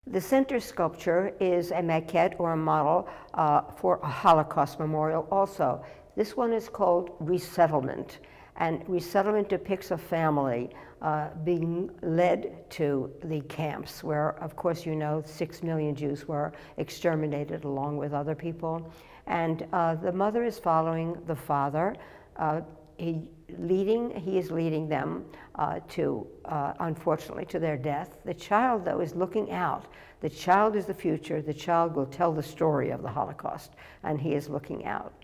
The center sculpture is a maquette or a model for a Holocaust memorial also. This one is called Resettlement, and Resettlement depicts a family being led to the camps where, of course, you know, 6 million Jews were exterminated along with other people. And the mother is following the father. He is leading them unfortunately, to their death. The child, though, is looking out. The child is the future. The child will tell the story of the Holocaust, and he is looking out.